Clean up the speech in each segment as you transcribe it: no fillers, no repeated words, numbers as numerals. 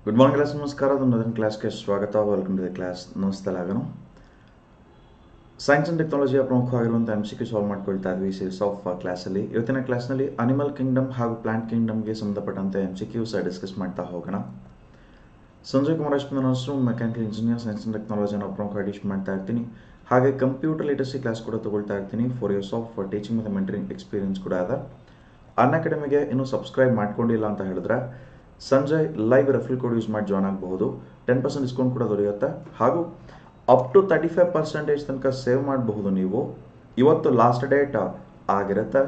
Good morning class ನಮಸ್ಕಾರ ಮೊದಲನೇ ಕ್ಲಾಸ್ಗೆ ಸ್ವಾಗತ ವೆಲ್ಕಮ್ ಟು ದ ಕ್ಲಾಸ್ ನಮಸ್ತೆಲಾಗನು ಸೈನ್ಸ್ ಅಂಡ್ ಟೆಕ್ನಾಲಜಿಯ ಪ್ರಮುಖವಾಗಿರುವಂಥ MCQ ಸಾಲ್ವ್ ಮಾಡ್ಕೊಳ್ತಾ ಇದ್ವಿ ಸೀರೀಸ್ ಆಫ್ ಕ್ಲಾಸಲ್ಲಿ ಇವತ್ತಿನ ಕ್ಲಾಸ್ನಲ್ಲಿ ಅನಿಮಲ್ ಕಿಂಗ್ಡಮ್ ಹಾಗೂ ಪ್ಲಾಂಟ್ ಕಿಂಗ್ಡಮ್ಗೆ ಸಂಬಂಧಪಟ್ಟಂತೆ MCQs ಡಿಸ್ಕಸ್ ಮಾಡ್ತಾ ಹೋಗೋಣ. ಸಂಜಯ್ ಕುಮಾರ್ ಅಶ್ವಿನಸ್ರು ಮೆಕ್ಯಾನಿಕಲ್ ಇಂಜಿನಿಯರ್ ಸೈನ್ಸ್ ಅಂಡ್ ಟೆಕ್ನಾಲಜಿನ ಪ್ರಮುಖ ಟೀಚ್ ಮಾಡ್ತಾ ಇರ್ತೀನಿ. ಹಾಗೆ ಕಂಪ್ಯೂಟರ್ ಲಿಟರಸಿ ಕ್ಲಾಸ್ ಕೂಡ ತಗೊಳ್ತಾ ಇರ್ತೀನಿ. 4 years ಆಫ್ ಟೀಚಿಂಗ್ ಮತ್ತು ಮೆಂಟರಿಂಗ್ ಎಕ್ಸ್ಪೀರಿಯನ್ಸ್ ಕೂಡ ಇದೆ. ಅನ್ಅಕಾಡೆಮಿಗೆ ಇನ್ನೂ ಸಬ್ಸ್ಕ್ರೈಬ್ ಮಾಡ್ಕೊಂಡಿಲ್ಲ ಅಂತ ಹೇಳಿದ್ರೆ Sanjay live referral code use ಮಾಡಿ ಜಾಯ್ನ್ ಆಗಬಹುದು. 10% ಡಿಸ್ಕೌಂಟ್ ಕೂಡ ದೊರೆಯುತ್ತೆ. ಹಾಗೂ ಅಪ್ ಟು 35% ತನಕ ಸೇವ್ ಮಾಡಬಹುದು. ನೀವು ಇವತ್ತು ಲಾಸ್ಟ್ ಡೇಟ್ ಆಗಿರುತ್ತೆ.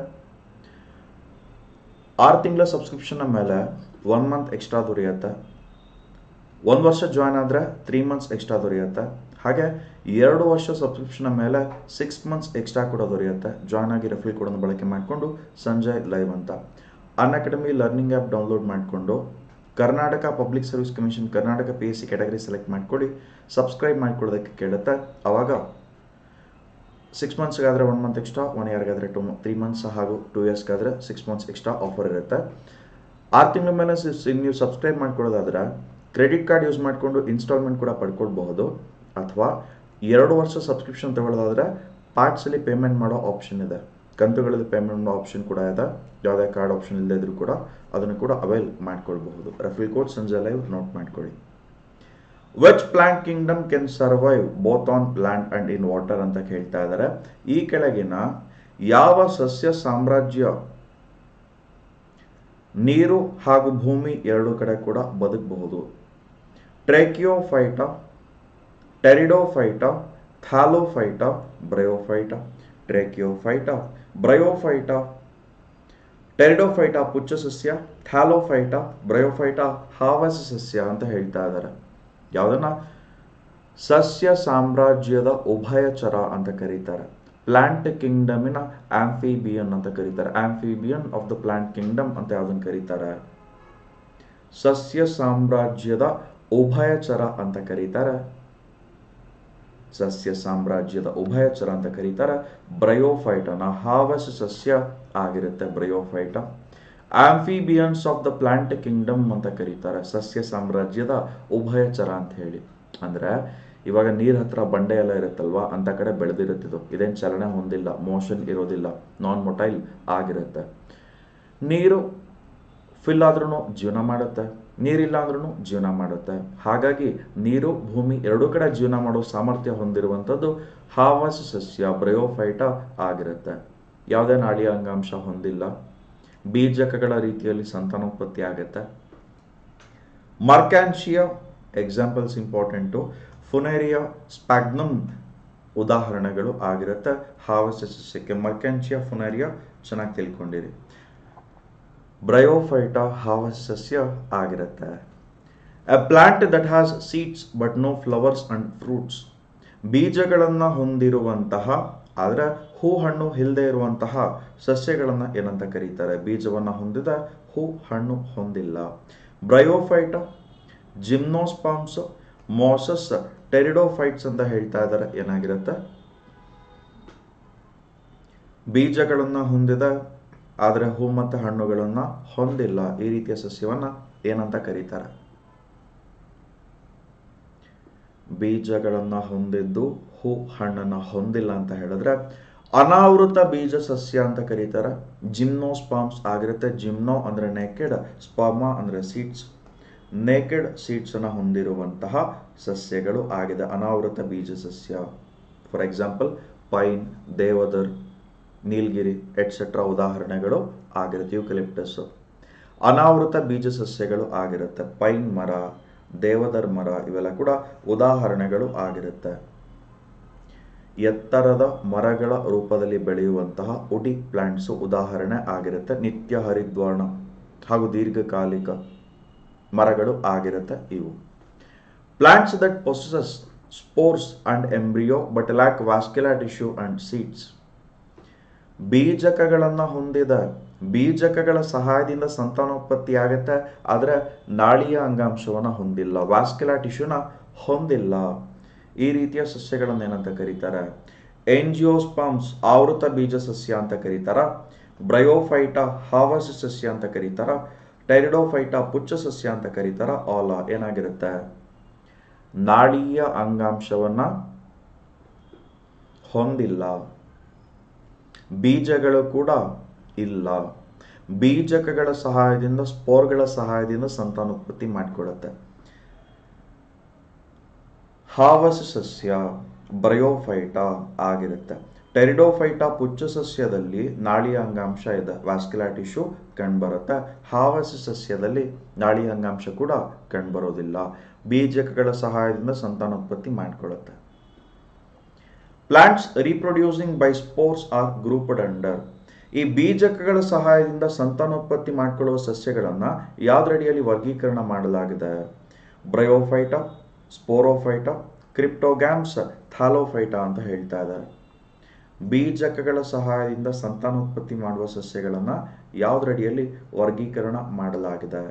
6 ತಿಂಗಳ ಸಬ್ಸ್ಕ್ರಿಪ್ಷನ್ ಮೇಲೆ 1 ಮಂತ್ ಎಕ್ಸ್ಟ್ರಾ ದೊರೆಯುತ್ತೆ. 1 ವರ್ಷ ಜಾಯ್ನ್ ಆದರೆ 3 ಮಂತ್ಸ್ ಎಕ್ಸ್ಟ್ರಾ ದೊರೆಯುತ್ತೆ. ಹಾಗೆ 2 ವರ್ಷ ಸಬ್ಸ್ಕ್ರಿಪ್ಷನ್ ಮೇಲೆ 6 ಮಂತ್ಸ್ ಎಕ್ಸ್ಟ್ರಾ ಕೂಡ ದೊರೆಯುತ್ತೆ. ಜಾಯ್ನ್ ಆಗಿ ರೆಫರಲ್ ಕೋಡನ್ನು ಬಳಕೆ ಮಾಡಿಕೊಂಡು ಸಂಜಯ್ ಲೈವ್ ಅಂತ ಅನ್ಅಕಾಡೆಮಿ ಲರ್ನಿಂಗ್ ಆ್ಯಪ್ ಡೌನ್ಲೋಡ್ ಮಾಡಿಕೊಂಡು Karnataka public service commission Karnataka PSC category select ಮಾಡ್ಕೊಳ್ಳಿ. ಸಬ್ಸ್ಕ್ರೈಬ್ ಮಾಡ್ಕೊಳ್ಳೋದಕ್ಕೆ ಕೇಳುತ್ತೆ. ಆವಾಗ 6 ಮಂತ್ಸ್ಗಾದರೆ 1 ಮಂತ್ ಎಕ್ಸ್ಟ್ರಾ, 1 ಇಯರ್ಗಾದರೆ 3 ಮಂತ್ಸ್ ಹಾಗೂ 2 ಇಯರ್ಸ್ಗಾದರೆ 6 ಮಂತ್ಸ್ ಎಕ್ಸ್ಟ್ರಾ ಆಫರ್ ಇರುತ್ತೆ. 6 ತಿಂಗಳ ಮೇಲೆ ನೀವು ಸಬ್ಸ್ಕ್ರೈಬ್ ಮಾಡ್ಕೊಳ್ಳೋದಾದ್ರೆ ಕ್ರೆಡಿಟ್ ಕಾರ್ಡ್ ಯೂಸ್ ಮಾಡಿಕೊಂಡು ಇನ್ಸ್ಟಾಲ್ಮೆಂಟ್ ಕೂಡ ಪಡ್ಕೊಳ್ಬಹುದು. ಅಥವಾ 2 ವರ್ಷ ಸಬ್ಸ್ಕ್ರಿಪ್ಷನ್ ತಗೊಳ್ಳೋದಾದ್ರೆ ಪಾರ್ಟ್ಸಲ್ಲಿ ಪೇಮೆಂಟ್ ಮಾಡೋ ಆಪ್ಷನ್ ಇದೆ. ಕಂತುಗಳಲ್ಲಿ ಪೇಮೆಂಟ್ ಮಾಡೋ ಆಪ್ಷನ್ ಕೂಡ ಇದೆ. ಯಾವುದೇ ಕಾರ್ಡ್ ಆಪ್ಷನ್ ಇಲ್ಲದೇ ಇದ್ರೂ ಕೂಡ ಅದನ್ನು ಕೂಡ ಅವೈಲ್ ಮಾಡ್ಕೊಳ್ಬಹುದು. Referral code Sanjay live note ಮಾಡ್ಕೊಳ್ಳಿ. Which plant kingdom can survive both on land and in water ಅಂತ ಕೇಳ್ತಾ ಇದ್ದಾರೆ. ಈ ಕೆಳಗಿನ ಯಾವ ಸಸ್ಯ ಸಾಮ್ರಾಜ್ಯ ನೀರು ಹಾಗೂ ಭೂಮಿ ಎರಡು ಕಡೆ ಕೂಡ ಬದುಕಬಹುದು? ಟ್ರೇಕಿಯೋಫೈಟಾ, ಟೆರಿಡೋಫೈಟಾ, ಥ್ಯಾಲೋಫೈಟಾ, ಬ್ರಯೋಫೈಟಾ. ಟ್ರೇಕಿಯೋಫೈಟಾ, ಬ್ರಯೋಫೈಟಾ, ಟೆರಿಡೋಫೈಟಾ ಪುಚ್ಚ ಸಸ್ಯ, ಥ್ಯಾಲೋಫೈಟಾ, ಬ್ರಯೋಫೈಟಾ ಹಾವಸ ಸಸ್ಯ ಅಂತ ಹೇಳ್ತಾ ಇದ್ದಾರೆ. ಯಾವುದನ್ನ ಸಸ್ಯ ಸಾಮ್ರಾಜ್ಯದ ಉಭಯಚರ ಅಂತ ಕರೀತಾರೆ. ಪ್ಲಾಂಟ್ ಕಿಂಗ್ಡಮಿನ ಆಂಫಿಬಿಯನ್ ಅಂತ ಕರೀತಾರೆ. Amphibian of the plant kingdom ಅಂತ ಯಾವುದನ್ನು ಕರೀತಾರೆ? ಸಸ್ಯ ಸಾಮ್ರಾಜ್ಯದ ಉಭಯಚರ ಅಂತ ಕರೀತಾರೆ. ಸಸ್ಯ ಸಾಮ್ರಾಜ್ಯದ ಉಭಯಚರ ಅಂತ ಕರೀತಾರೆ. ಬ್ರಯೋಫೈಟನ ಹಾವಸ ಸಸ್ಯ ಆಗಿರುತ್ತೆ bryophyta. Amphibians of the plant kingdom ಅಂತ ಕರೀತಾರೆ. ಸಸ್ಯ ಸಾಮ್ರಾಜ್ಯದ ಉಭಯಚರ ಅಂತ ಹೇಳಿ. ಅಂದ್ರೆ ಇವಾಗ ನೀರ್ ಹತ್ರ ಬಂಡೆ ಎಲ್ಲ ಇರುತ್ತಲ್ವಾ, ಅಂತ ಕಡೆ ಬೆಳೆದಿರುತ್ತಿದ್ದು. ಇದೇನು ಚಲನೆ ಹೊಂದಿಲ್ಲ, ಮೋಷನ್ ಇರೋದಿಲ್ಲ, ನಾನ್ ಮೊಟೈಲ್ ಆಗಿರುತ್ತೆ. ನೀರು ಫಿಲ್ ಆದ್ರೂ ಜೀವನ ಮಾಡುತ್ತೆ, ನೀರಿಲ್ಲ ಅಂದ್ರೂ ಜೀವನ ಮಾಡುತ್ತೆ. ಹಾಗಾಗಿ ನೀರು ಭೂಮಿ ಎರಡೂ ಕಡೆ ಜೀವನ ಮಾಡೋ ಸಾಮರ್ಥ್ಯ ಹೊಂದಿರುವಂಥದ್ದು ಹಾವಸ ಸಸ್ಯ ಬ್ರಯೋಫೈಟಾ ಆಗಿರುತ್ತೆ. ಯಾವುದೇ ನಾಳೀಯ ಅಂಗಾಂಶ ಹೊಂದಿಲ್ಲ. ಬೀಜಕಗಳ ರೀತಿಯಲ್ಲಿ ಸಂತಾನೋತ್ಪತ್ತಿ ಆಗುತ್ತೆ. Marchantia examples important. Funaria, sphagnum ಉದಾಹರಣೆಗಳು ಆಗಿರುತ್ತೆ ಹಾವಸ ಸಸ್ಯಕ್ಕೆ. ಮರ್ಕ್ಯಾನ್ಶಿಯಾ, ಫುನೇರಿಯಾ ಚೆನ್ನಾಗಿ ತಿಳ್ಕೊಂಡಿರಿ. ಬ್ರಯೋಫೈಟಾ ಹಾವಸ ಸಸ್ಯ ಆಗಿರುತ್ತೆ. A plant that has seeds but no flowers and fruits. ಬೀಜಗಳನ್ನು ಹೊಂದಿರುವಂತಹ ಆದರೆ ಹೂ ಹಣ್ಣು ಇಲ್ಲದೆ ಇರುವಂತಹ ಸಸ್ಯಗಳನ್ನು ಏನಂತ ಕರೀತಾರೆ? ಬೀಜವನ್ನು ಹೊಂದಿದ ಹೂ ಹಣ್ಣು ಹೊಂದಿಲ್ಲ. ಬ್ರಯೋಫೈಟಾ, ಜಿಮ್ನೋಸ್ಪಾಮ್ಸ್, ಮೋಸಸ್, ಟೆರಿಡೋಫೈಟ್ಸ್ ಅಂತ ಹೇಳ್ತಾ ಇದ್ದಾರೆ. ಏನಾಗಿರುತ್ತೆ? ಬೀಜಗಳನ್ನು ಹೊಂದಿದ ಆದರೆ ಹೂ ಮತ್ತು ಹಣ್ಣುಗಳನ್ನ ಹೊಂದಿಲ್ಲ. ಈ ರೀತಿಯ ಸಸ್ಯವನ್ನ ಏನಂತ ಕರೀತಾರೆ? ಬೀಜಗಳನ್ನ ಹೊಂದಿದ್ದು ಹೂ ಹಣ್ಣನ್ನ ಹೊಂದಿಲ್ಲ ಅಂತ ಹೇಳಿದ್ರೆ ಅನಾವೃತ ಬೀಜ ಸಸ್ಯ ಅಂತ ಕರೀತಾರೆ. ಜಿಮ್ನೋಸ್ಪಾಮ್ಸ್ ಆಗಿರುತ್ತೆ. ಜಿಮ್ನೋ ಅಂದ್ರೆ ನೇಕೆಡ್, ಸ್ಪಾಮಾ ಅಂದ್ರೆ ಸೀಡ್ಸ್. ನೇಕೆಡ್ ಸೀಡ್ಸ್ ಅನ್ನ ಹೊಂದಿರುವಂತಹ ಸಸ್ಯಗಳು ಆಗಿದೆ ಅನಾವೃತ ಬೀಜ ಸಸ್ಯ. ಫಾರ್ ಎಕ್ಸಾಂಪಲ್ ಪೈನ್, ದೇವದರ್, ನೀಲಗಿರಿ ಎಟ್ಸೆಟ್ರಾ ಉದಾಹರಣೆಗಳು ಆಗಿರುತ್ತೆ. ಯೂಕಲಿಪ್ಟಸ್ ಅನಾವೃತ ಬೀಜ ಸಸ್ಯಗಳು ಆಗಿರುತ್ತೆ. ಪೈನ್ ಮರ, ದೇವದರ್ ಮರ ಇವೆಲ್ಲ ಕೂಡ ಉದಾಹರಣೆಗಳು ಆಗಿರುತ್ತೆ. ಎತ್ತರದ ಮರಗಳ ರೂಪದಲ್ಲಿ ಬೆಳೆಯುವಂತಹ ವುಡಿ ಪ್ಲಾಂಟ್ಸ್ ಉದಾಹರಣೆ ಆಗಿರುತ್ತೆ. ನಿತ್ಯ ಹರಿದ್ವರ್ಣ ಹಾಗೂ ದೀರ್ಘಕಾಲಿಕ ಮರಗಳು ಆಗಿರುತ್ತೆ ಇವು. Plants that possesses spores and embryo but lack vascular tissue and seeds. ಬೀಜಕಗಳನ್ನು ಹೊಂದಿದ, ಬೀಜಕಗಳ ಸಹಾಯದಿಂದ ಸಂತಾನೋತ್ಪತ್ತಿ ಆಗುತ್ತೆ, ಆದರೆ ನಾಳೀಯ ಅಂಗಾಂಶವನ್ನು ಹೊಂದಿಲ್ಲ, ವಾಸ್ಕ್ಯುಲರ್ ಟಿಶ್ಯೂನ ಹೊಂದಿಲ್ಲ. ಈ ರೀತಿಯ ಸಸ್ಯಗಳನ್ನು ಏನಂತ ಕರೀತಾರೆ? ಎಂಜಿಯೋಸ್ಪಾಮ್ಸ್ ಆವೃತ ಬೀಜ ಸಸ್ಯ ಅಂತ ಕರೀತಾರ. ಬ್ರಯೋಫೈಟಾ ಹಾವಸ ಸಸ್ಯ ಅಂತ ಕರೀತಾರ. ಟೈರಿಡೋಫೈಟಾ ಪುಚ್ಚ ಸಸ್ಯ ಅಂತ ಕರೀತಾರ. ಆಲ ಏನಾಗಿರುತ್ತೆ, ನಾಳೀಯ ಅಂಗಾಂಶವನ್ನ ಹೊಂದಿಲ್ಲ, ಬೀಜಗಳು ಕೂಡ ಇಲ್ಲ. ಬೀಜಕಗಳ ಸಹಾಯದಿಂದ, ಸ್ಪೋರ್ಗಳ ಸಹಾಯದಿಂದ ಸಂತಾನೋತ್ಪತ್ತಿ ಮಾಡಿಕೊಳ್ಳುತ್ತೆ. ಹಾವಸ ಸಸ್ಯ ಬ್ರಯೋಫೈಟಾ ಆಗಿರುತ್ತೆ. ಟೆರಿಡೋಫೈಟಾ ಪುಚ್ಚ ಸಸ್ಯದಲ್ಲಿ ನಾಳೀಯ ಅಂಗಾಂಶ ಇದೆ, ವ್ಯಾಸ್ಕ್ಯುಲರ್ ಟಿಶ್ಯೂ ಕಂಡುಬರುತ್ತೆ. ಹಾವಸ ಸಸ್ಯದಲ್ಲಿ ನಾಳೀಯ ಅಂಗಾಂಶ ಕೂಡ ಕಂಡುಬರೋದಿಲ್ಲ, ಬೀಜಕಗಳ ಸಹಾಯದಿಂದ ಸಂತಾನೋತ್ಪತ್ತಿ ಮಾಡಿಕೊಳ್ಳುತ್ತೆ. Plants reproducing by spores are grouped under. ಈ ಬೀಜಕಗಳ ಸಹಾಯದಿಂದ ಸಂತಾನೋತ್ಪತ್ತಿ ಮಾಡಿಕೊಳ್ಳುವ ಸಸ್ಯಗಳನ್ನು ಯಾವುದರಡಿಯಲ್ಲಿ ವರ್ಗೀಕರಣ ಮಾಡಲಾಗಿದೆ? ಬ್ರಯೋಫೈಟಾ, ಸ್ಪೋರೋಫೈಟಾ, ಕ್ರಿಪ್ಟೋಗ್ಯಾಮ್ಸ್, ಥಾಲೋಫೈಟಾ ಅಂತ ಹೇಳ್ತಾ ಇದ್ದಾರೆ. ಬೀಜಕಗಳ ಸಹಾಯದಿಂದ ಸಂತಾನೋತ್ಪತ್ತಿ ಮಾಡುವ ಸಸ್ಯಗಳನ್ನು ಯಾವುದರಡಿಯಲ್ಲಿ ವರ್ಗೀಕರಣ ಮಾಡಲಾಗಿದೆ?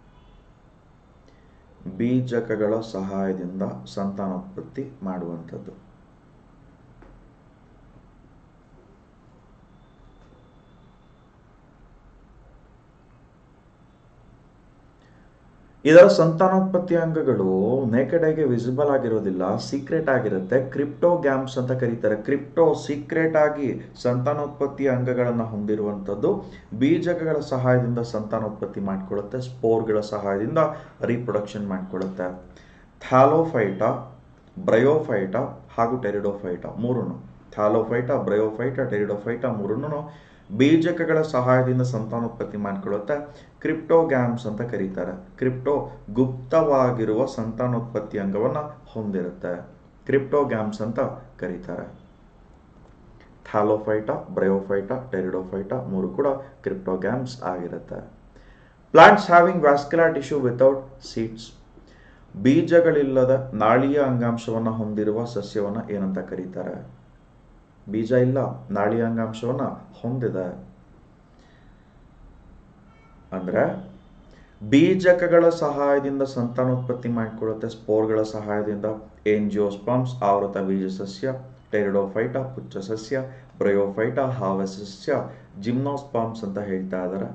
ಬೀಜಕಗಳ ಸಹಾಯದಿಂದ ಸಂತಾನೋತ್ಪತ್ತಿ ಮಾಡುವಂಥದ್ದು. ಇದರ ಸಂತಾನೋತ್ಪತ್ತಿ ಅಂಗಗಳು ನೇಕೆಡ್ ಐಗೆ ವಿಸಿಬಲ್ ಆಗಿರೋದಿಲ್ಲ, ಸೀಕ್ರೆಟ್ ಆಗಿರುತ್ತೆ. ಕ್ರಿಪ್ಟೋಗ್ಯಾಮ್ಸ್ ಅಂತ ಕರೀತಾರೆ. ಕ್ರಿಪ್ಟೋ ಸೀಕ್ರೆಟ್ ಆಗಿ ಸಂತಾನೋತ್ಪತ್ತಿ ಅಂಗಗಳನ್ನು ಹೊಂದಿರುವಂಥದ್ದು. ಬೀಜಕಗಳ ಸಹಾಯದಿಂದ ಸಂತಾನೋತ್ಪತ್ತಿ ಮಾಡಿಕೊಳ್ಳುತ್ತೆ, ಸ್ಪೋರ್ಗಳ ಸಹಾಯದಿಂದ ರೀಪ್ರೊಡಕ್ಷನ್ ಮಾಡಿಕೊಳ್ಳುತ್ತೆ. ಥಾಲೋಫೈಟಾ, ಬ್ರಯೋಫೈಟಾ ಹಾಗೂ ಟೆರಿಡೋಫೈಟಾ ಮೂರನ್ನು, ಥಾಲೋಫೈಟಾ, ಬ್ರಯೋಫೈಟಾ, ಟೆರಿಡೋಫೈಟಾ ಮೂರನ್ನು ಬೀಜಕಗಳ ಸಹಾಯದಿಂದ ಸಂತಾನೋತ್ಪತ್ತಿ ಮಾಡಿಕೊಳ್ಳುತ್ತೆ. ಕ್ರಿಪ್ಟೋಗ್ಯಾಮ್ಸ್ ಅಂತ ಕರೀತಾರೆ. ಕ್ರಿಪ್ಟೋ ಗುಪ್ತವಾಗಿರುವ ಸಂತಾನೋತ್ಪತ್ತಿ ಅಂಗವನ್ನು ಹೊಂದಿರುತ್ತೆ, ಕ್ರಿಪ್ಟೋಗ್ಯಾಮ್ಸ್ ಅಂತ ಕರೀತಾರೆ. ಥಾಲೋಫೈಟಾ, ಬ್ರಯೋಫೈಟಾ, ಟೆರಿಡೋಫೈಟಾ ಮೂರು ಕೂಡ ಕ್ರಿಪ್ಟೋಗ್ಯಾಮ್ಸ್ ಆಗಿರುತ್ತೆ. Plants having vascular tissue without seeds. ಬೀಜಗಳಿಲ್ಲದ ನಾಳೀಯ ಅಂಗಾಂಶವನ್ನು ಹೊಂದಿರುವ ಸಸ್ಯವನ್ನು ಏನಂತ ಕರೀತಾರೆ? ಬೀಜ ಇಲ್ಲ, ನಾಳೀಯ ಅಂಗಾಂಶವನ್ನ ಹೊಂದಿದೆ. ಅಂದ್ರೆ ಬೀಜಕಗಳ ಸಹಾಯದಿಂದ ಸಂತಾನೋತ್ಪತ್ತಿ ಮಾಡಿಕೊಳ್ಳುತ್ತೆ, ಸ್ಪೋರ್ಗಳ ಸಹಾಯದಿಂದ. ಏಂಜಿಯೋಸ್ಪರ್ಮ್ಸ್ ಆವೃತ ಬೀಜ ಸಸ್ಯ, ಟೆರಿಡೋಫೈಟಾ ಪುಚ್ಚ ಸಸ್ಯ, ಬ್ರಯೋಫೈಟಾ ಹಾವ ಸಸ್ಯ, ಜಿಮ್ನೋಸ್ಪರ್ಮ್ಸ್ ಅಂತ ಹೇಳ್ತಾ ಇದ್ದಾರೆ.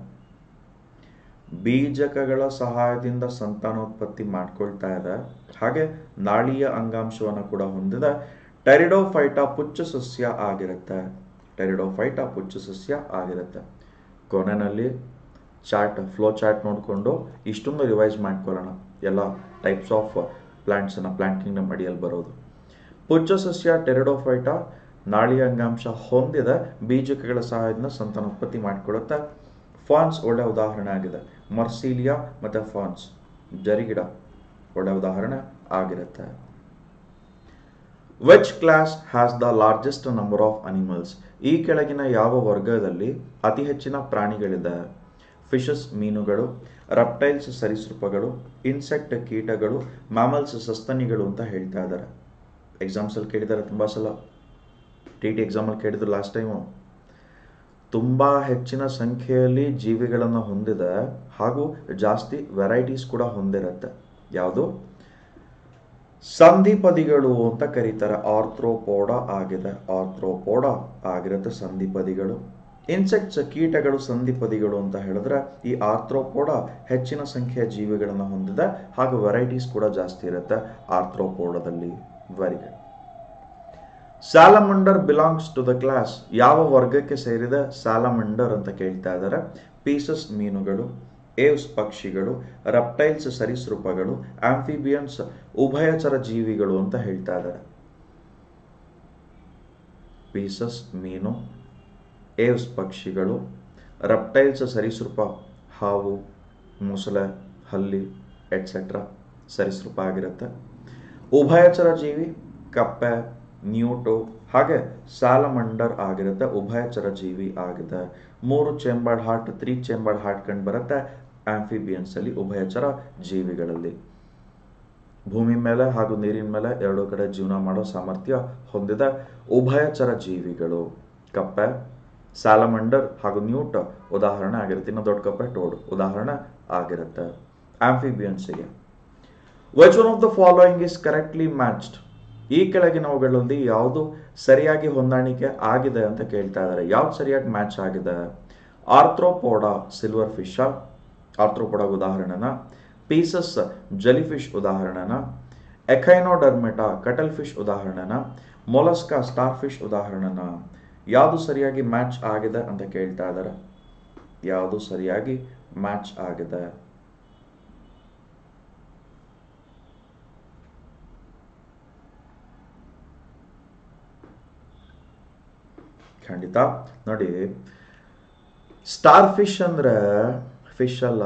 ಬೀಜಕಗಳ ಸಹಾಯದಿಂದ ಸಂತಾನೋತ್ಪತ್ತಿ ಮಾಡ್ಕೊಳ್ತಾ ಇದೆ, ಹಾಗೆ ನಾಳೀಯ ಅಂಗಾಂಶವನ್ನು ಕೂಡ ಹೊಂದಿದೆ. ಟೆರಿಡೋಫೈಟಾ ಪುಚ್ಚ ಸಸ್ಯ ಆಗಿರುತ್ತೆ. ಟೆರಿಡೋಫೈಟಾ ಪುಚ್ಚ ಸಸ್ಯ ಆಗಿರುತ್ತೆ. ಕೊನೆಯಲ್ಲಿ ಚಾರ್ಟ್, ಫ್ಲೋ ಚಾರ್ಟ್ ನೋಡಿಕೊಂಡು ಇಷ್ಟೊಂದು ರಿವೈಸ್ ಮಾಡ್ಕೊಳ್ಳೋಣ, ಎಲ್ಲ ಟೈಪ್ಸ್ ಆಫ್ ಪ್ಲಾಂಟ್ಸನ್ನು ಪ್ಲಾಂಟ್ ಕಿಂಗ್ಡಮ್ ಅಡಿಯಲ್ಲಿ ಬರೋದು. ಪುಚ್ಚ ಸಸ್ಯ ಟೆರಿಡೋಫೈಟಾ ನಾಳೀಯ ಅಂಗಾಂಶ ಹೊಂದಿದೆ, ಬೀಜಕಗಳ ಸಹಾಯದಿಂದ ಸಂತಾನೋತ್ಪತ್ತಿ ಮಾಡಿಕೊಳ್ಳುತ್ತೆ. ಫಾನ್ಸ್ ಒಳ್ಳೆ ಉದಾಹರಣೆ ಆಗಿದೆ. ಮರ್ಸೀಲಿಯಾ ಮತ್ತು ಫಾನ್ಸ್, ಜರಿಗಿಡ ಒಳ್ಳೆ ಉದಾಹರಣೆ ಆಗಿರುತ್ತೆ. Which class has the largest number of animals. ಈ ಕೆಳಗಿನ ಯಾವ ವರ್ಗದಲ್ಲಿ ಅತಿ ಹೆಚ್ಚಿನ ಪ್ರಾಣಿಗಳಿದೆ? ಫಿಶಸ್ ಮೀನುಗಳು, ರೆಪ್ಟೈಲ್ಸ್ ಸರೀಸೃಪಗಳು, ಇನ್ಸೆಕ್ಟ್ ಕೀಟಗಳು, ಮ್ಯಾಮಲ್ಸ್ ಸಸ್ತನಿಗಳು ಅಂತ ಹೇಳ್ತಾ ಇದ್ದಾರೆ. ಎಕ್ಸಾಮ್ಸಲ್ಲಿ ಕೇಳಿದ್ದಾರೆ ತುಂಬ ಸಲ, TT ಎಕ್ಸಾಮಲ್ಲಿ ಕೇಳಿದ್ರು ಲಾಸ್ಟ್ ಟೈಮು. ತುಂಬ ಹೆಚ್ಚಿನ ಸಂಖ್ಯೆಯಲ್ಲಿ ಜೀವಿಗಳನ್ನು ಹೊಂದಿದೆ ಹಾಗೂ ಜಾಸ್ತಿ ವೆರೈಟೀಸ್ ಕೂಡ ಹೊಂದಿರುತ್ತೆ. ಯಾವುದು? ಸಂಧಿಪದಿಗಳು ಅಂತ ಕರೀತಾರೆ. ಆರ್ಥ್ರೋಪೋಡಾ ಆಗಿದೆ, ಆರ್ಥ್ರೋಪೋಡಾ ಆಗಿರುತ್ತೆ ಸಂಧಿಪದಿಗಳು. ಇನ್ಸೆಕ್ಟ್ಸ್ ಕೀಟಗಳು ಸಂಧಿಪದಿಗಳು ಅಂತ ಹೇಳಿದ್ರೆ ಈ ಆರ್ಥ್ರೋಪೋಡಾ ಹೆಚ್ಚಿನ ಸಂಖ್ಯೆಯ ಜೀವಿಗಳನ್ನು ಹೊಂದಿದೆ ಹಾಗೂ ವೆರೈಟೀಸ್ ಕೂಡ ಜಾಸ್ತಿ ಇರುತ್ತೆ ಆರ್ಥ್ರೋಪೋಡಾದಲ್ಲಿ. Very good. Salamander belongs to the class. ಯಾವ ವರ್ಗಕ್ಕೆ ಸೇರಿದ ಸ್ಯಾಲಮಂಡರ್ ಅಂತ ಕೇಳ್ತಾ ಇದ್ದಾರೆ. ಪೀಸಸ್ ಮೀನುಗಳು, ಏವ್ಸ್ ಪಕ್ಷಿಗಳು, ರೆಪ್ಟೈಲ್ಸ್ ಸರೀಸೃಪಗಳು, ಆಂಫಿಬಿಯನ್ಸ್ ಉಭಯಚರ ಜೀವಿಗಳು ಅಂತ ಹೇಳ್ತಾ ಇದ್ದಾರೆ. ಪೀಸಸ್ ಮೀನು, ಏವ್ಸ್ ಪಕ್ಷಿಗಳು, ರೆಪ್ಟೈಲ್ಸ್ ಸರೀಸೃಪ ಹಾವು, ಮೊಸಳೆ, ಹಲ್ಲಿ ಎಟ್ಸೆಟ್ರಾ ಸರೀಸೃಪ ಆಗಿರುತ್ತೆ. ಉಭಯಚರ ಜೀವಿ ಕಪ್ಪೆ, ನ್ಯೂಟೋ ಹಾಗೆ ಸ್ಯಾಲಮಂಡರ್ ಆಗಿರುತ್ತೆ, ಉಭಯಚರ ಜೀವಿ ಆಗಿದೆ. 3 ಚೇಂಬರ್ಡ್ ಹಾರ್ಟ್, 3 ಚೇಂಬರ್ಡ್ ಹಾರ್ಟ್ ಕಂಡು ಬರುತ್ತೆ ಆಂಫಿಬಿಯನ್ಸ್ ಅಲ್ಲಿ, ಉಭಯಚರ ಜೀವಿಗಳಲ್ಲಿ. ಭೂಮಿ ಮೇಲೆ ಹಾಗೂ ನೀರಿನ ಮೇಲೆ ಎರಡೂ ಕಡೆ ಜೀವನ ಮಾಡೋ ಸಾಮರ್ಥ್ಯ ಹೊಂದಿದ ಉಭಯಚರ ಜೀವಿಗಳು ಕಪ್ಪೆ, ಸ್ಯಾಲಮಂಡರ್ ಹಾಗೂ ನ್ಯೂಟ್ ಉದಾಹರಣೆ ಆಗಿರುತ್ತೆ. ಇನ್ನು ದೊಡ್ಡ ಕಪ್ಪೆ ಟೋಡ್ ಉದಾಹರಣೆ ಆಗಿರುತ್ತೆ ಆಂಫಿಬಿಯನ್ಸ್ಗೆ. Which one of the following is correctly matched. ಈ ಕೆಳಗಿನವುಗಳಲ್ಲಿ ಯಾವುದು ಸರಿಯಾಗಿ ಹೊಂದಾಣಿಕೆ ಆಗಿದೆ ಅಂತ ಕೇಳ್ತಾ ಇದ್ದಾರೆ. ಯಾವ್ದು ಸರಿಯಾಗಿ ಮ್ಯಾಚ್ ಆಗಿದೆ? ಆರ್ಥ್ರೋಪೋಡಾ ಸಿಲ್ವರ್ ಫಿಶ್, ಆರ್ಥ್ರೋಪೋಡಾ ಉದಾಹರಣೆನ, ಪೀಸಸ್ ಜೆಲಿಫಿಶ್ ಉದಾಹರಣೆನ, ಎಖೈನೋಡರ್ಮೆಟಾ ಕಟಲ್ ಫಿಶ್ ಉದಾಹರಣೆನ, ಮೊಲಸ್ಕಾ ಸ್ಟಾರ್ ಫಿಶ್ ಉದಾಹರಣೆನ. ಯಾವುದು ಸರಿಯಾಗಿ ಮ್ಯಾಚ್ ಆಗಿದೆ ಅಂತ ಕೇಳ್ತಾ ಇದ್ದಾರೆ. ಯಾವುದು ಸರಿಯಾಗಿ ಮ್ಯಾಚ್ ಆಗಿದೆ? ಖಂಡಿತ ನೋಡಿ, ಸ್ಟಾರ್ ಫಿಶ್ ಅಂದ್ರೆ ಫಿಶ್ ಅಲ್ಲ,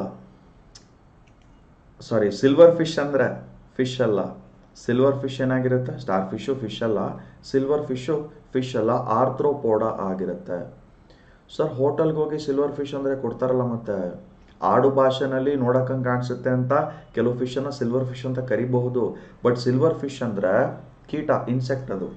ಸಾರಿ ಸಿಲ್ವರ್ ಫಿಶ್ ಅಂದ್ರೆ ಫಿಶ್ ಅಲ್ಲ. ಸಿಲ್ವರ್ ಫಿಶ್ ಏನಾಗಿರುತ್ತೆ? ಸ್ಟಾರ್ ಫಿಶು ಫಿಶ್ ಅಲ್ಲ, ಸಿಲ್ವರ್ ಫಿಶು ಫಿಶ್ ಅಲ್ಲ, ಆರ್ಥ್ರೋಪೋಡಾ ಆಗಿರುತ್ತೆ. ಸರ್ ಹೋಟೆಲ್ಗೆ ಹೋಗಿ ಸಿಲ್ವರ್ ಫಿಶ್ ಅಂದರೆ ಕೊಡ್ತಾರಲ್ಲ, ಮತ್ತೆ ಆಡು ಭಾಷೆನಲ್ಲಿ ನೋಡಕ್ಕಂಗೆ ಕಾಣಿಸುತ್ತೆ ಅಂತ ಕೆಲವು ಫಿಶನ್ನು ಸಿಲ್ವರ್ ಫಿಶ್ ಅಂತ ಕರಿಬಹುದು. ಬಟ್ ಸಿಲ್ವರ್ ಫಿಶ್ ಅಂದರೆ ಕೀಟ, ಇನ್ಸೆಕ್ಟ್. ಅದು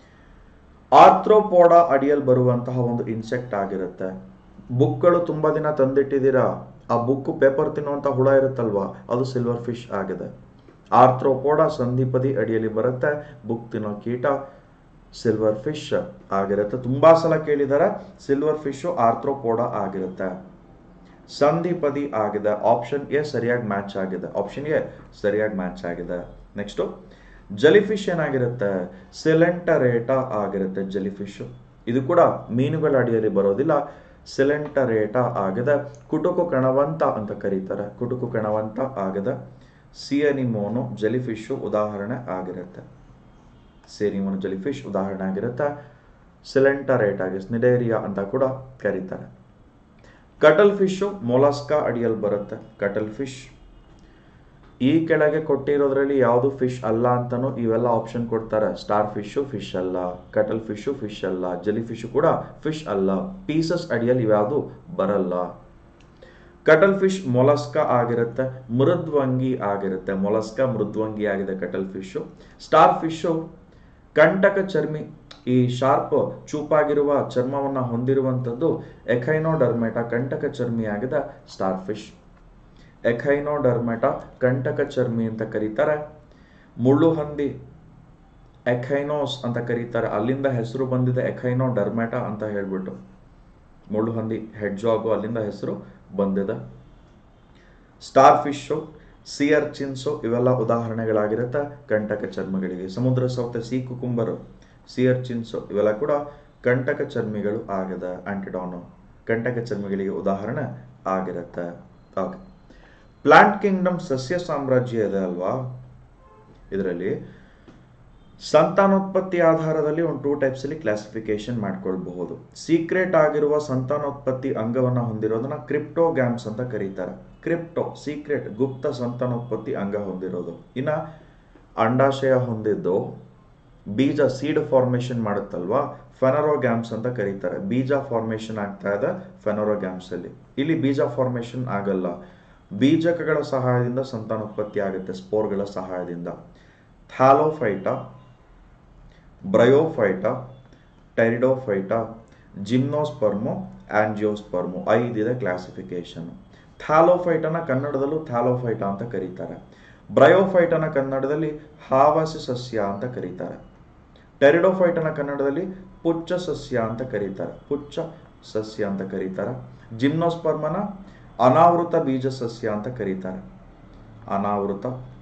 ಆರ್ಥ್ರೋಪೋಡಾ ಅಡಿಯಲ್ಲಿ ಬರುವಂತಹ ಒಂದು ಇನ್ಸೆಕ್ಟ್ ಆಗಿರುತ್ತೆ. ಬುಕ್ಗಳು ತುಂಬ ದಿನ ತಂದಿಟ್ಟಿದ್ದೀರಾ, ಆ ಬುಕ್ ಪೇಪರ್ ತಿನ್ನುವಂಥ ಹುಳ ಇರುತ್ತಲ್ವಾ, ಅದು ಸಿಲ್ವರ್ ಫಿಶ್ ಆಗಿದೆ. ಆರ್ಥ್ರೋಪೋಡಾ ಸಂಧಿಪದಿ ಅಡಿಯಲ್ಲಿ ಬರುತ್ತೆ. ಬುಕ್ ತಿನ್ನೋ ಕೀಟ ಸಿಲ್ವರ್ ಫಿಶ್ ಆಗಿರುತ್ತೆ. ತುಂಬಾ ಸಲ ಕೇಳಿದಾರೆ, ಸಿಲ್ವರ್ ಫಿಶ್ ಆರ್ಥ್ರೋಪೋಡಾ ಆಗಿರುತ್ತೆ. ಸಂಧಿಪದಿ ಆಗಿದೆ. ಆಪ್ಷನ್ ಎ ಸರಿಯಾಗಿ ಮ್ಯಾಚ್ ಆಗಿದೆ. ಆಪ್ಷನ್ ಎ ಸರಿಯಾಗಿ ಮ್ಯಾಚ್ ಆಗಿದೆ. ನೆಕ್ಸ್ಟ್ ಜೆಲಿಫಿಶ್ ಏನಾಗಿರುತ್ತೆ? ಸಿಲೆಂಟರೇಟಾ ಆಗಿರುತ್ತೆ ಜೆಲಿಫಿಶ್. ಇದು ಕೂಡ ಮೀನುಗಳ ಅಡಿಯಲ್ಲಿ ಬರೋದಿಲ್ಲ, ಸಿಲೆಂಟರೇಟಾ ಆಗಿದೆ. ಕುಟುಕು ಕಣವಂತ ಅಂತ ಕರೀತಾರೆ. ಕುಟುಕು ಕಣವಂತ ಆಗಿದೆ. ಸಿಯನಿಮೋನು ಜೆಲಿಫಿಶ್ ಉದಾಹರಣೆ ಆಗಿರುತ್ತೆ. ಸಿಯನಿಮೋನು ಜೆಲಿಫಿಶ್ ಉದಾಹರಣೆ ಆಗಿರುತ್ತೆ. ಸಿಲೆಂಟರೇಟ್ ಆಗಿ ಸ್ನಿಡೇರಿಯಾ ಅಂತ ಕೂಡ ಕರೀತಾರೆ. ಕಟಲ್ ಫಿಶ್ ಮೊಲಸ್ಕಾ ಅಡಿಯಲ್ಲಿ ಬರುತ್ತೆ. ಕಟಲ್ ಫಿಶ್ ಈ ಕೆಳಗೆ ಕೊಟ್ಟಿರೋದ್ರಲ್ಲಿ ಯಾವುದು ಫಿಶ್ ಅಲ್ಲ ಅಂತಾನು ಇವೆಲ್ಲ ಆಪ್ಷನ್ ಕೊಡ್ತಾರೆ. ಸ್ಟಾರ್ ಫಿಶು ಫಿಶ್ ಅಲ್ಲ, ಕಟಲ್ ಫಿಶು ಫಿಶ್ ಅಲ್ಲ, ಜೆಲಿ ಫಿಶು ಕೂಡ ಫಿಶ್ ಅಲ್ಲ. ಪೀಸಸ್ ಅಡಿಯಲ್ಲಿ ಇವ್ಯಾವುದು ಬರಲ್ಲ. ಕಟಲ್ ಫಿಶ್ ಮೊಲಸ್ಕಾ ಆಗಿರುತ್ತೆ, ಮೃದ್ವಂಗಿ ಆಗಿರುತ್ತೆ. ಮೊಲಸ್ಕಾ ಮೃದ್ವಂಗಿ ಆಗಿದೆ ಕಟಲ್ ಫಿಶು. ಸ್ಟಾರ್ ಫಿಶು ಕಂಟಕ ಚರ್ಮಿ, ಈ ಶಾರ್ಪ್ ಚೂಪಾಗಿರುವ ಚರ್ಮವನ್ನು ಹೊಂದಿರುವಂಥದ್ದು ಎಖೈನೋಡರ್ಮೆಟಾ ಕಂಟಕ ಚರ್ಮಿ ಆಗಿದೆ ಸ್ಟಾರ್ ಫಿಶ್. ಎಖೈನೋಡರ್ಮೆಟಾ ಕಂಟಕ ಚರ್ಮಿ ಅಂತ ಕರೀತಾರೆ. ಮುಳ್ಳು ಹಂದಿ ಎಖೈನೋಸ್ ಅಂತ ಕರೀತಾರೆ. ಅಲ್ಲಿಂದ ಹೆಸರು ಬಂದಿದೆ ಎಖೈನೋಡರ್ಮೆಟಾ ಅಂತ ಹೇಳ್ಬಿಟ್ಟು. ಮುಳ್ಳು ಹಂದಿ ಹೆಡ್ಜಾಗು ಅಲ್ಲಿಂದ ಹೆಸರು ಬಂದಿದೆ. ಸ್ಟಾರ್ ಫಿಶು, ಸಿಯರ್ಚಿನ್ಸು ಇವೆಲ್ಲ ಉದಾಹರಣೆಗಳಾಗಿರುತ್ತೆ ಕಂಟಕ ಚರ್ಮಗಳಿಗೆ. ಸಮುದ್ರ ಸೌತೆ, ಸೀ ಕುಕುಂಬರು, ಸಿಯರ್ಚಿನ್ಸು ಇವೆಲ್ಲ ಕೂಡ ಕಂಟಕ ಚರ್ಮಿಗಳು ಆಗಿದೆ. ಆಂಟಿಡಾನು ಕಂಟಕ ಚರ್ಮಿಗಳಿಗೆ ಉದಾಹರಣೆ ಆಗಿರುತ್ತೆ. ಓಕೆ, ಪ್ಲಾಂಟ್ ಕಿಂಗ್ಡಮ್ ಸಸ್ಯ ಸಾಮ್ರಾಜ್ಯ ಇದೆ ಅಲ್ವಾ, ಇದರಲ್ಲಿ ಸಂತಾನೋತ್ಪತ್ತಿ ಆಧಾರದಲ್ಲಿ ಒಂದು 2 ಟೈಪ್ಸ್ ಅಲ್ಲಿ ಕ್ಲಾಸಿಫಿಕೇಶನ್ ಮಾಡ್ಕೊಳ್ಬಹುದು. ಸೀಕ್ರೆಟ್ ಆಗಿರುವ ಸಂತಾನೋತ್ಪತ್ತಿ ಅಂಗವನ್ನು ಹೊಂದಿರೋದನ್ನ ಕ್ರಿಪ್ಟೋಗ್ಯಾಮ್ಸ್ ಅಂತ ಕರೀತಾರೆ. ಕ್ರಿಪ್ಟೋ ಸೀಕ್ರೆಟ್, ಗುಪ್ತ ಸಂತಾನೋತ್ಪತ್ತಿ ಅಂಗ ಹೊಂದಿರೋದು. ಇನ್ನ ಅಂಡಾಶಯ ಹೊಂದಿದ್ದು ಬೀಜ ಸೀಡ್ ಫಾರ್ಮೇಶನ್ ಮಾಡುತ್ತಲ್ವಾ, ಫೆನರೋಗ್ಯಾಮ್ಸ್ ಅಂತ ಕರೀತಾರೆ. ಬೀಜ ಫಾರ್ಮೇಶನ್ ಆಗ್ತಾ ಇದೆ ಫೆನರೋಗ್ಯಾಮ್ಸ್ ಅಲ್ಲಿ. ಇಲ್ಲಿ ಬೀಜ ಫಾರ್ಮೇಶನ್ ಆಗಲ್ಲ, ಬೀಜಕಗಳ ಸಹಾಯದಿಂದ ಸಂತಾನೋತ್ಪತ್ತಿ ಆಗುತ್ತೆ, ಸ್ಪೋರ್ಗಳ ಸಹಾಯದಿಂದ. ಥ್ಯಾಲೋಫೈಟಾ, ಬ್ರಯೋಫೈಟಾ, ಟೆರಿಡೋಫೈಟಾ, ಜಿಮ್ನೋಸ್ಪರ್ಮು, ಆಂಜಿಯೋಸ್ಪರ್ಮು 5 ಇದೆ ಕ್ಲಾಸಿಫಿಕೇಶನ್. ಥ್ಯಾಲೋಫೈಟನ ಕನ್ನಡದಲ್ಲೂ ಥ್ಯಾಲೋಫೈಟಾ ಅಂತ ಕರೀತಾರೆ. ಬ್ರಯೋಫೈಟನ ಕನ್ನಡದಲ್ಲಿ ಹಾವಾಸಿ ಸಸ್ಯ ಅಂತ ಕರೀತಾರೆ. ಟೆರಿಡೋಫೈಟನ ಕನ್ನಡದಲ್ಲಿ ಪುಚ್ಚ ಸಸ್ಯ ಅಂತ ಕರೀತಾರೆ. ಪುಚ್ಚ ಸಸ್ಯ ಅಂತ ಕರೀತಾರೆ. ಜಿಮ್ನೋಸ್ಪರ್ಮನ ಅನಾವೃತ ಬೀಜ ಸಸ್ಯ ಅಂತ ಕರೀತಾರೆ. ಅನಾವೃತ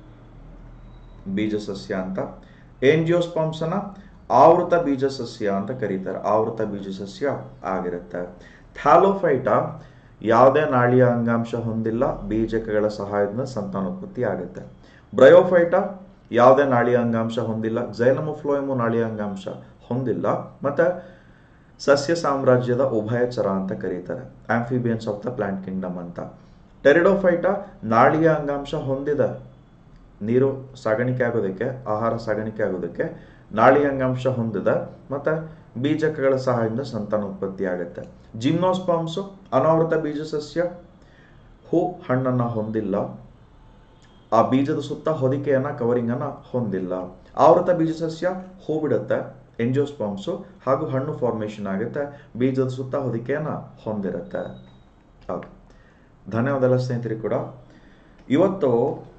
ಬೀಜ ಸಸ್ಯ ಅಂತ. ಏಂಜಿಯೋಸ್ಪರ್ಮ್ಸನ ಆವೃತ ಬೀಜ ಸಸ್ಯ ಅಂತ ಕರೀತಾರೆ. ಆವೃತ ಬೀಜ ಸಸ್ಯ ಆಗಿರುತ್ತೆ. ಥ್ಯಾಲೋಫೈಟಾ ಯಾವುದೇ ನಾಳೀಯ ಅಂಗಾಂಶ ಹೊಂದಿಲ್ಲ, ಬೀಜಕಗಳ ಸಹಾಯದಿಂದ ಸಂತಾನೋತ್ಪತ್ತಿ ಆಗುತ್ತೆ. ಬ್ರಯೋಫೈಟಾ ಯಾವುದೇ ನಾಳೀಯ ಅಂಗಾಂಶ ಹೊಂದಿಲ್ಲ, ಝೈಲಮ್ ಫ್ಲೋಯಮು ನಾಳೀಯ ಅಂಗಾಂಶ ಹೊಂದಿಲ್ಲ, ಮತ್ತೆ ಸಸ್ಯ ಸಾಮ್ರಾಜ್ಯದ ಉಭಯಚರ ಅಂತ ಕರೀತಾರೆ. Amphibians of the plant kingdom ಅಂತ. ಟೆರಿಡೋಫೈಟಾ ನಾಳೀಯ ಅಂಗಾಂಶ ಹೊಂದಿದೆ, ನೀರು ಸಾಗಾಣಿಕೆ ಆಗೋದಕ್ಕೆ, ಆಹಾರ ಸಾಗಾಣಿಕೆ ಆಗೋದಕ್ಕೆ ನಾಳೀಯ ಅಂಗಾಂಶ ಹೊಂದಿದೆ, ಮತ್ತೆ ಬೀಜಕಗಳ ಸಹಾಯದಿಂದ ಸಂತಾನೋತ್ಪತ್ತಿ ಆಗುತ್ತೆ. ಜಿಮ್ನೋಸ್ಪರ್ಮ್ಸು ಅನಾವೃತ ಬೀಜ ಸಸ್ಯ, ಹೂ ಹಣ್ಣನ್ನ ಹೊಂದಿಲ್ಲ, ಆ ಬೀಜದ ಸುತ್ತ ಹೊದಿಕೆಯನ್ನ ಕವರಿಂಗ್ ಅನ್ನ ಹೊಂದಿಲ್ಲ. ಆವೃತ ಬೀಜ ಸಸ್ಯ ಹೂ ಬಿಡುತ್ತೆ, ಎಂಜಿಯೋಸ್ಪರ್ಮ್ಸು, ಹಾಗೂ ಹಣ್ಣು ಫಾರ್ಮೇಶನ್ ಆಗುತ್ತೆ, ಬೀಜದ ಸುತ್ತ ಹೊದಿಕೆಯನ್ನ ಹೊಂದಿರುತ್ತೆ. ಹೌದು, ಧನ್ಯವಾದ ಸ್ನೇಹಿತರಿಗೆ ಕೂಡ. ಇವತ್ತು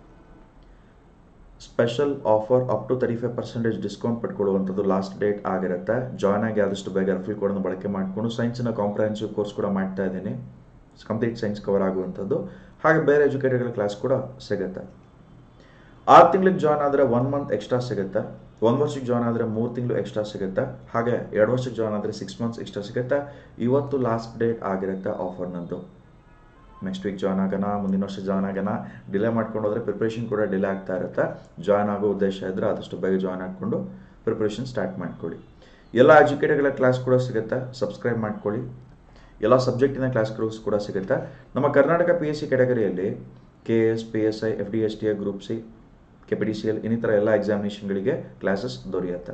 special offer up to 35% discount ಪಡ್ಕೊಳ್ಳುವಂಥದ್ದು ಲಾಸ್ಟ್ ಡೇಟ್ ಆಗಿರುತ್ತೆ. ಜಾಯ್ನ್ ಆಗಿ ಆದಷ್ಟು ಬೇಗ ರೆಫರಲ್ ಕೋಡನ್ನು ಬಳಕೆ ಮಾಡಿಕೊಂಡು ಸೈನ್ಸಿನ ಕಾಂಪ್ರಹೆನ್ಸಿವ್ ಕೋರ್ಸ್ ಕೂಡ ಮಾಡ್ತಾ ಇದ್ದೀನಿ. ಕಂಪ್ಲೀಟ್ ಸೈನ್ಸ್ ಕವರ್ ಆಗುವಂಥದ್ದು. ಹಾಗೆ ಬೇರೆ ಎಜುಕೇಟರ್ಗಳ ಕ್ಲಾಸ್ ಕೂಡ ಸಿಗುತ್ತೆ. 6 ತಿಂಗಳಿಗೆ ಜಾಯ್ನ್ ಆದರೆ 1 ಮಂತ್ ಎಕ್ಸ್ಟ್ರಾ ಸಿಗುತ್ತೆ. 1 ವರ್ಷಕ್ಕೆ ಜಾಯ್ನ್ ಆದರೆ 3 ತಿಂಗಳು ಎಕ್ಸ್ಟ್ರಾ ಸಿಗುತ್ತೆ. ಹಾಗೆ 2 ವರ್ಷಕ್ಕೆ ಜಾಯ್ನ್ ಆದರೆ 6 ಮಂತ್ಸ್ ಎಕ್ಸ್ಟ್ರಾ ಸಿಗುತ್ತೆ. ಇವತ್ತು ಲಾಸ್ಟ್ ಡೇಟ್ ಆಗಿರುತ್ತೆ ಆಫರ್ನದ್ದು. ನೆಕ್ಸ್ಟ್ ವೀಕ್ ಜಾಯ್ನ್ ಆಗೋಣ, ಮುಂದಿನ ವರ್ಷ ಜಾಯ್ನ್ ಆಗೋಣ. ಡಿಲೇ ಮಾಡ್ಕೊಂಡು ಹೋದರೆ ಪ್ರಿಪ್ರೇಷನ್ ಕೂಡ ಡಿಲೇ ಆಗ್ತಾ ಇರುತ್ತೆ. ಜಾಯ್ನ್ ಆಗೋ ಉದ್ದೇಶ ಇದ್ದರೆ ಆದಷ್ಟು ಬೇಗ ಜಾಯ್ನ್ ಆಗಿಕೊಂಡು ಪ್ರಿಪ್ರೇಷನ್ ಸ್ಟಾರ್ಟ್ ಮಾಡ್ಕೊಳ್ಳಿ. ಎಲ್ಲ ಎಜುಕೇಟರ್ಗಳ ಕ್ಲಾಸ್ ಕೂಡ ಸಿಗುತ್ತೆ, ಸಬ್ಸ್ಕ್ರೈಬ್ ಮಾಡ್ಕೊಳ್ಳಿ. ಎಲ್ಲ ಸಬ್ಜೆಕ್ಟಿನ ಕ್ಲಾಸ್ಗಳು ಕೂಡ ಸಿಗುತ್ತೆ. ನಮ್ಮ ಕರ್ನಾಟಕ PSC ಕ್ಯಾಟಗರಿಯಲ್ಲಿ KS, PSI, FD/STI, group C, KPTCL ಇನ್ನಿತರ ಎಲ್ಲ ಎಕ್ಸಾಮಿನೇಷನ್ಗಳಿಗೆ ಕ್ಲಾಸಸ್ ದೊರೆಯುತ್ತೆ.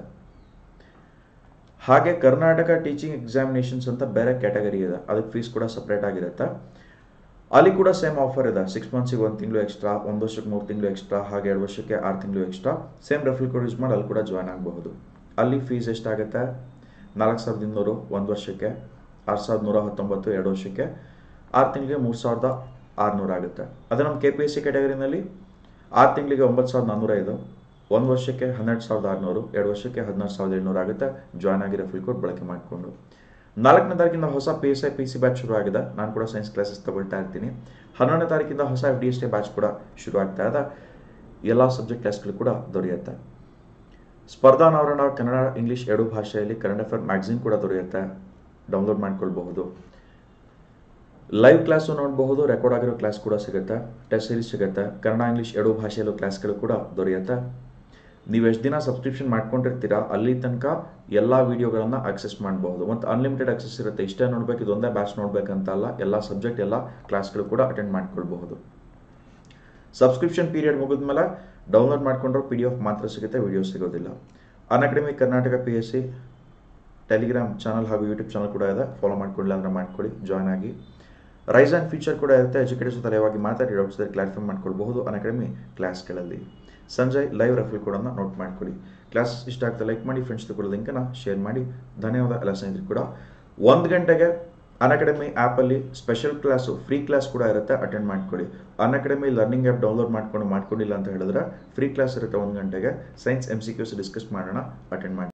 ಹಾಗೆ ಕರ್ನಾಟಕ ಟೀಚಿಂಗ್ ಎಕ್ಸಾಮಿನೇಷನ್ಸ್ ಅಂತ ಬೇರೆ ಕ್ಯಾಟಗರಿ ಇದೆ, ಅದಕ್ಕೆ ಫೀಸ್ ಕೂಡ ಸಪ್ರೇಟ್ ಆಗಿರುತ್ತೆ. ಅಲ್ಲಿ ಕೂಡ ಸೇಮ್ ಆಫರ್ ಇದೆ. 6 ಮಂತ್ಸಿಗೆ 1 ತಿಂಗಳು ಎಕ್ಸ್ಟ್ರಾ, 1 ವರ್ಷಕ್ಕೆ 3 ತಿಂಗಳು ಎಕ್ಸ್ಟ್ರಾ, ಹಾಗೆ 2 ವರ್ಷಕ್ಕೆ 6 ತಿಂಗಳು extra. Same referral code use ಮಾಡಿ ಅಲ್ಲಿ ಕೂಡ ಜಾಯ್ನ್ ಆಗಬಹುದು. ಅಲ್ಲಿ ಫೀಸ್ ಎಷ್ಟಾಗುತ್ತೆ? 4,200 1 ವರ್ಷಕ್ಕೆ, 6,119 2 ವರ್ಷಕ್ಕೆ, 6 ತಿಂಗಳಿಗೆ 3,600 ಆಗುತ್ತೆ. ಅದೇ ನಮ್ಮ KPSC ಕ್ಯಾಟಗರಿನಲ್ಲಿ 6 ತಿಂಗಳಿಗೆ 9,405, 1 ವರ್ಷಕ್ಕೆ 12,600, 2 ವರ್ಷಕ್ಕೆ 16,700 ಆಗುತ್ತೆ. ಜಾಯ್ನ್ ಆಗಿ ರೆಫರಲ್ ಕೋಡ್ ಬಳಕೆ ಮಾಡಿಕೊಂಡು. 4ನೇ ತಾರೀಕಿಂದ ಹೊಸ PSI PC ಬ್ಯಾಚ್ ಶುರು ಆಗಿದೆ. ನಾನು ಕೂಡ ಸೈನ್ಸ್ ಕ್ಲಾಸಸ್ ತಗೊಳ್ತಾ ಇರ್ತೀನಿ. 11ನೇ ತಾರೀಕಿಂದ ಹೊಸ FD/STI ಬ್ಯಾಚ್ ಕೂಡ ಶುರು ಆಗ್ತಾ ಇದೆ. ಎಲ್ಲ ಸಬ್ಜೆಕ್ಟ್ ಕ್ಲಾಸ್ಗಳು ಕೂಡ ದೊರೆಯುತ್ತೆ. ಸ್ಪರ್ಧಾ ನಾವರಣ ಕನ್ನಡ ಇಂಗ್ಲೀಷ್ 2 ಭಾಷೆಯಲ್ಲಿ ಕರೆಂಟ್ ಅಫೇರ್ ಮ್ಯಾಗಝಿನ್ ಕೂಡ ದೊರೆಯುತ್ತೆ, ಡೌನ್ಲೋಡ್ ಮಾಡ್ಕೊಳ್ಬಹುದು. ಲೈವ್ ಕ್ಲಾಸು ನೋಡಬಹುದು, ರೆಕಾರ್ಡ್ ಆಗಿರೋ ಕ್ಲಾಸ್ ಕೂಡ ಸಿಗುತ್ತೆ, ಟೆಸ್ಟ್ ಸೀರೀಸ್ ಸಿಗುತ್ತೆ. ಕನ್ನಡ ಇಂಗ್ಲೀಷ್ 2 ಭಾಷೆಯಲ್ಲೂ ಕ್ಲಾಸ್ಗಳು ಕೂಡ ದೊರೆಯುತ್ತೆ. ನೀವು ಎಷ್ಟು ದಿನ ಸಬ್ಸ್ಕ್ರಿಪ್ಷನ್ ಮಾಡ್ಕೊಂಡಿರ್ತೀರಾ ಅಲ್ಲಿ ತನಕ ಎಲ್ಲ ವಿಡಿಯೋಗಳನ್ನು ಆಕ್ಸೆಸ್ ಮಾಡಬಹುದು. ಮತ್ತು ಅನ್ಲಿಮಿಟೆಡ್ ಆಕ್ಸೆಸ್ ಇರುತ್ತೆ. ಇಷ್ಟೇ ನೋಡ್ಬೇಕು, ಇದೊಂದೇ ಬ್ಯಾಚ್ ನೋಡ್ಬೇಕಂತ ಅಲ್ಲ, ಎಲ್ಲ ಸಬ್ಜೆಕ್ಟ್ ಎಲ್ಲ ಕ್ಲಾಸ್ಗಳು ಕೂಡ ಅಟೆಂಡ್ ಮಾಡ್ಕೊಳ್ಬಹುದು. ಸಬ್ಸ್ಕ್ರಿಪ್ಷನ್ ಪೀರಿಯಡ್ ಮುಗಿದ್ಮೇಲೆ ಡೌನ್ಲೋಡ್ ಮಾಡ್ಕೊಂಡ್ರೆ PDF ಮಾತ್ರ ಸಿಗುತ್ತೆ, ವಿಡಿಯೋ ಸಿಗೋದಿಲ್ಲ. Unacademy Karnataka PSC Telegram channel ಹಾಗೂ ಯೂಟ್ಯೂಬ್ ಚಾನಲ್ ಕೂಡ ಇದೆ, ಫಾಲೋ ಮಾಡ್ಕೊಳ್ಳಿ ಅಂದರೆ ಮಾಡ್ಕೊಳ್ಳಿ, ಜಾಯ್ನ್ ಆಗಿ. ರೈಸ್ ಆ್ಯಂಡ್ ಫೀಚರ್ ಕೂಡ ಇರುತ್ತೆ, ಎಜುಕೇಟರ್ಸ್ ಜೊತೆ ಲೈವ್ ಆಗಿ ಮಾತಾಡಿ ಡೌಟ್ಸ್ ಕ್ಲಾರಿಫೈ ಮಾಡ್ಕೊಳ್ಬಹುದು ಅನ್ಅಕಾಡೆಮಿ ಕ್ಲಾಸ್ಗಳಲ್ಲಿ. ಸಂಜಯ್ ಲೈವ್ ರೆಫರಲ್ ಕೋಡನ್ನು ನೋಟ್ ಮಾಡ್ಕೊಳ್ಳಿ. ಕ್ಲಾಸ್ ಇಷ್ಟ ಆಗ್ತಾ ಲೈಕ್ ಮಾಡಿ, ಫ್ರೆಂಡ್ಸ್ ಕೂಡ ಲಿಂಕನ್ನು ಶೇರ್ ಮಾಡಿ. ಧನ್ಯವಾದ ಎಲ್ಲ ಸ್ನೇಹಿತರು ಕೂಡ. 1 ಗಂಟೆಗೆ ಅನ್ಅಕಾಡೆಮಿ ಆ್ಯಪಲ್ಲಿ ಸ್ಪೆಷಲ್ ಕ್ಲಾಸು, ಫ್ರೀ ಕ್ಲಾಸ್ ಕೂಡ ಇರುತ್ತೆ, ಅಟೆಂಡ್ ಮಾಡ್ಕೊಳ್ಳಿ. ಅನ್ಅಕಾಡೆಮಿ ಲರ್ನಿಂಗ್ ಆ್ಯಪ್ ಡೌನ್ಲೋಡ್ ಮಾಡ್ಕೊಂಡಿಲ್ಲ ಅಂತ ಹೇಳಿದ್ರೆ ಫ್ರೀ ಕ್ಲಾಸ್ ಇರುತ್ತೆ 1 ಗಂಟೆಗೆ. ಸೈನ್ಸ್ MCQs ಡಿಸ್ಕಸ್ ಮಾಡೋಣ, ಅಟೆಂಡ್ ಮಾಡಿ.